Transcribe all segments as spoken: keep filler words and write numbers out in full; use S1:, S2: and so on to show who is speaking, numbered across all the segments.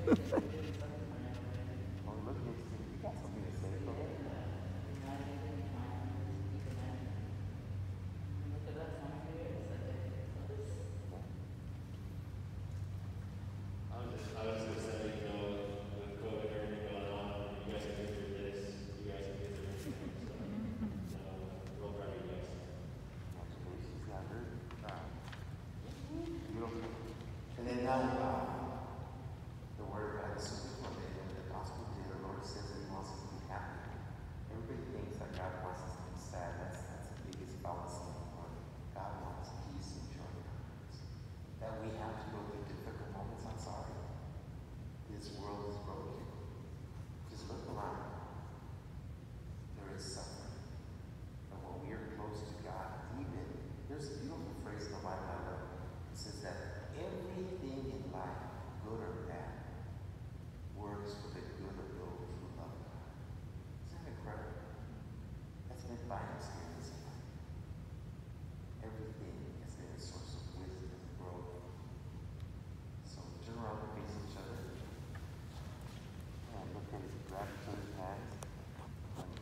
S1: Oh, look, you you got something to say for her?
S2: I was just, I was just gonna say, you know, with, with COVID and everything going on, you guys have been through this, you guys have been through everything, so, so, real proud of you guys.
S1: Actually, she's got her. Uh, beautiful. And then now, uh, the word of God is so beautiful. In the gospel today, the Lord says that He wants us to be happy. Everybody thinks that God wants us to be sad. That's, that's the biggest fallacy in the world. God wants peace and joy in our hearts. That we have to go through difficult moments. I'm sorry. This world is broken. Just look around. There is suffering. And when we are close to God, even, there's a beautiful phrase in the Bible I love. It says that everything in life, good or bad, works for the good of those who love God. Isn't that incredible? That's been my experience in life. Everything has been a source of wisdom and growth. So turn around and face each other. And look at his grab each other's hands. And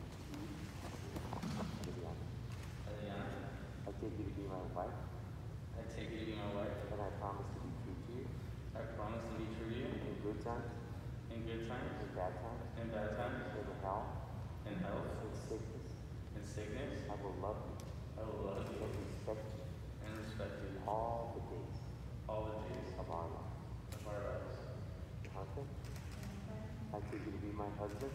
S1: Viviana,
S2: Adriana,
S1: I take you to be my wife,
S2: I take you to be my wife.
S1: and I promise to be true to you
S2: I promise to be true to you
S1: in good times,
S2: in good times,
S1: in bad times,
S2: in bad times,
S1: in health,
S2: in health,
S1: in sickness.
S2: in sickness.
S1: I will love you
S2: I will love
S1: and
S2: you
S1: respect you
S2: and respect you
S1: all the days
S2: all the days
S1: of our life.
S2: of our lives.
S1: Husband, I take you to be my husband,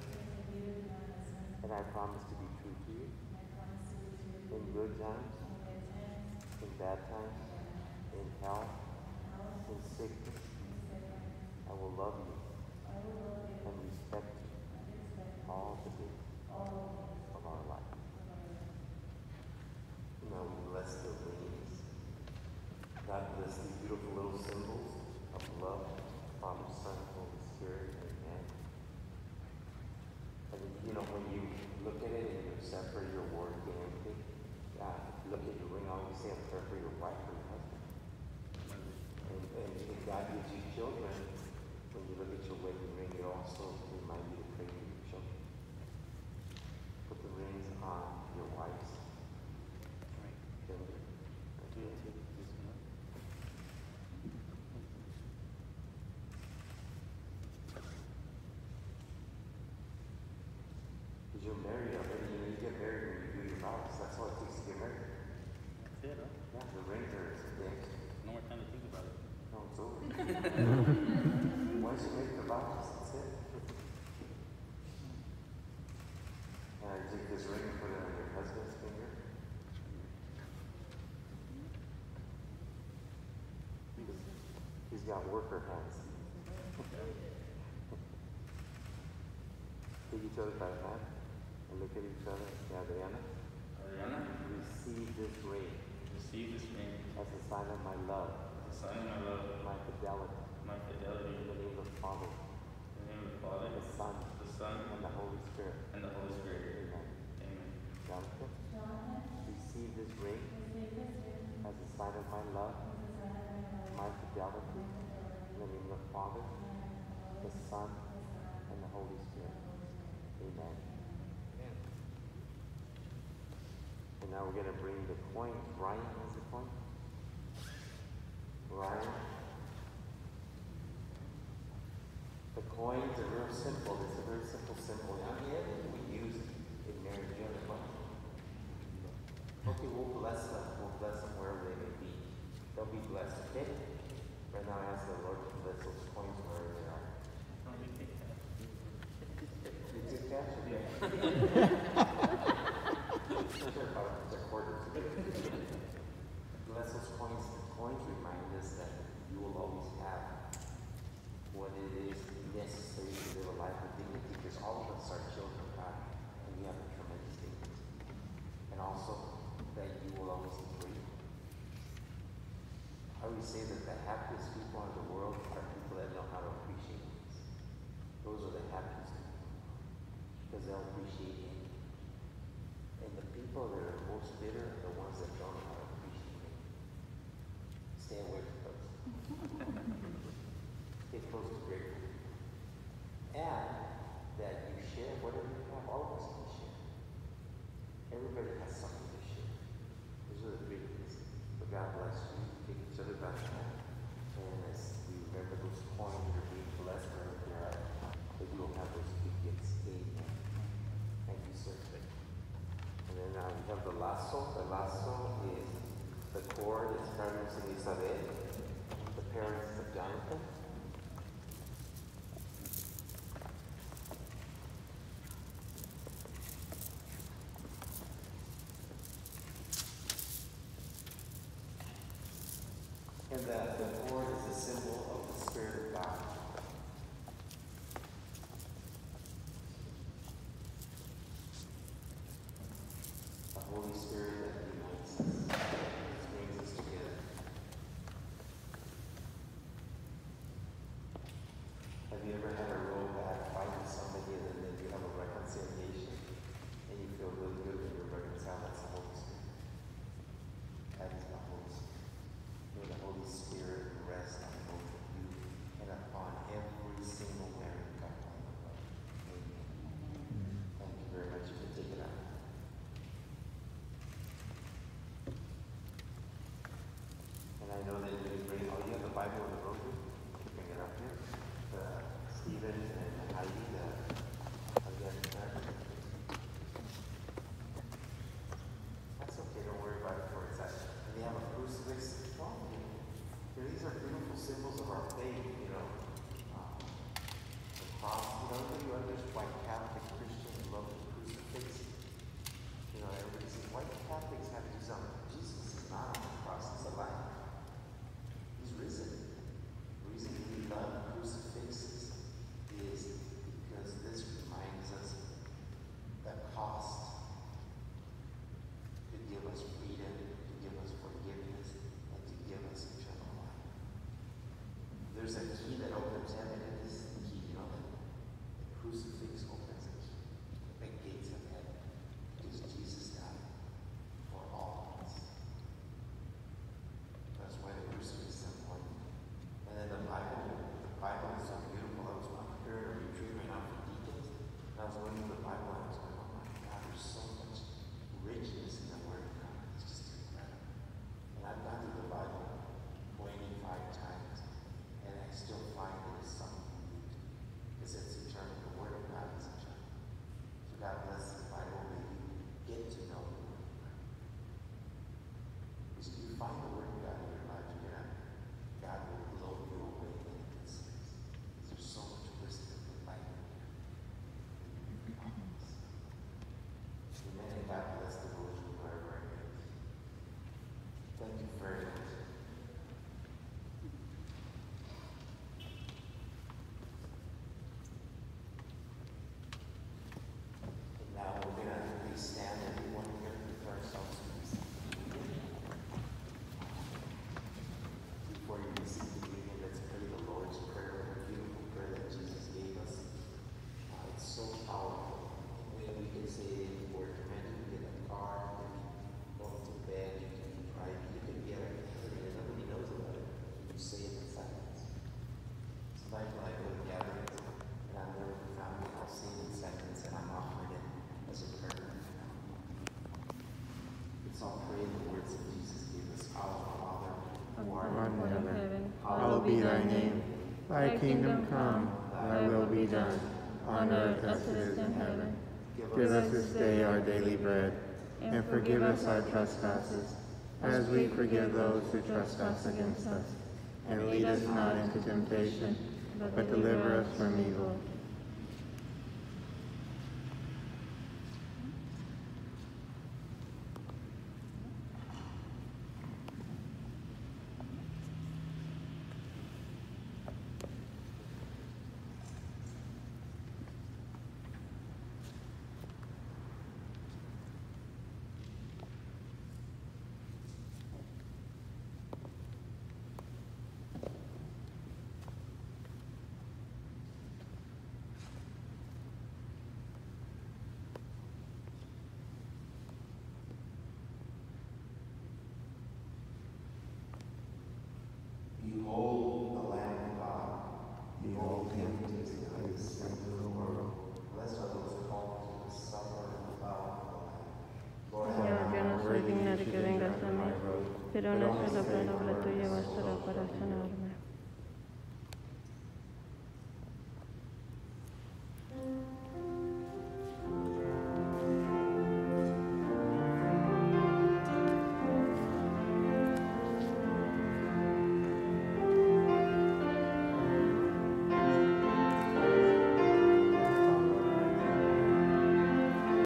S1: and I promise to be true to you in good times, in bad times, in health, in sickness. I will love you and respect you all the days of our life. Now we bless the rings. God bless these beautiful little symbols of love, Father, Son, Holy Spirit, Amen. And you know, when you look at it and you separate your word and everything, God, look at your ring, always say a prayer for your wife or your husband. And, and if God gives you children, when you look at your wedding ring, it also reminds you to pray for your children. Put the rings on your wife's finger. Okay. Because you're married already, you know, you get married when you do your vows. That's all it takes to get married.
S2: That's it, huh?
S1: Yeah, the rings are big.
S2: No more time to think about it.
S1: No, it's over. Once you make the vows, that's it. And I take this ring and put it on your husband's finger. He's got worker hands. Take each other by the hand and look at each other. Yeah, Adriana.
S2: Adriana,
S1: Receive this ring
S2: receive this ring
S1: as a sign of my love,
S2: as a sign of my love,
S1: my fidelity.
S2: my fidelity.
S1: In the name of the Father,
S2: In the name of the Father,
S1: the Son,
S2: the Son,
S1: and the Holy Spirit.
S2: and the Holy Spirit.
S1: Amen.
S2: Amen.
S1: Jonathan, receive this ring as a sign of my love, my fidelity. In the name of the Father, the Son, and the Holy Spirit. Amen. And now we're going to bring the coin. Ryan has the coin. Ryan. The coins are real simple. It's a very simple symbol. Now, everything we use in marriage, you have a coin. Okay, we'll bless them. We'll bless them wherever they may be. They'll be blessed, okay? Right now, I ask the Lord to bless those coins wherever they are. You take cash? Okay. It's a quarter. Bless those coins. The coins remind us that you will always have what it is necessary to live a life of dignity, because all of us are children of God, and we have a tremendous dignity. And also that you will always be free. I always say that the happiest people in the world are people that know how to appreciate things. Those are the happiest people, because they'll appreciate it. And the people that are most bitter are the ones that don't know how to appreciate it. Stay away from those. Stay close to grateful. God bless you. Take each other back home. And as we remember those coins that are being blessed right there, that you will have those big gifts. Amen. Thank you, sir. And then uh, we have the lasso. The lasso is the cord is Carlos and Isabel, the parents of Jonathan. And that the cord is a symbol of the Spirit of God. The Holy Spirit that unites us, that brings us together. Have you ever had a real bad fight with somebody and then you have a reconciliation and you feel really good when you're reconciled? That's the Holy Spirit. That is the Holy Spirit. May the Holy Spirit rest on both of you and upon every single married couple in the world. Amen. Thank you very much. You can take it out. And I know that you can bring, oh, you have the Bible in the rosary? You can bring it up here. The Stephen and Heidi, the, again, that's okay. Don't worry about it for a second. And they have a crucifix. Oh, you know, these are beautiful symbols of our faith, you know. Um, the cross, you know, everybody who understands white Catholic Christians love the crucifix. You know, everybody says white Catholics have to do something. Jesus is not on the cross, he's alive. He's risen. The reason we love crucifixes is because this reminds us the cost to give us freedom, to give us forgiveness, and to give us eternal life. There's a key that opens heaven, and this is the key, you know, that the crucifix opens the key, the gates of heaven, because Jesus died for all of us. That's why the crucifix is important. And then the Bible, the Bible is so beautiful. I was here at a retreat right now for deacons, and I was going through the Bible, and I was going, oh my God, there's so much richness in the Word of God. It's just incredible. And I've gone through the Bible twenty-five times, and I still find that it's something unique, because it's eternal. The Word of God is eternal. So God bless the Bible. May you get to know the Word of God. Because if you find the Word of God in your life, you're gonna, God will blow you away in this space. There's so much wisdom and light in here. Amen. And God bless the Lord wherever it is. Thank you very much. And now we're going to please stand everyone here and prepare ourselves to receive communion. Before you receive communion, let's pray the Lord's Prayer, a beautiful prayer that Jesus gave us. Uh, it's so powerful. When we can say it in the Word, man, you can get a car, you can be going to bed, you can be private, you can be at a gathering and nobody knows about it. You say it in silence. Sometimes when I go to gatherings and I'm there with the family, I'll say it in silence and I'm offering it as a prayer. Let's all pray in the words that Jesus gave us. Our Father, who art in heaven,
S3: hallowed be thy name. Thy kingdom come, thy will be done, on earth as it is in heaven. Give us this day our daily bread, and forgive us our trespasses, as we forgive those who trespass against us. And lead us not into temptation, but deliver us from evil.
S1: Behold the Lamb of God. Behold him who takes away the sin of the world. Blessed are those called to the supper of the Lamb. Lord,
S3: Señor, yo no soy digna de que vengas a mí, pero
S4: pero no solo palabra tuya bastará para sanarme.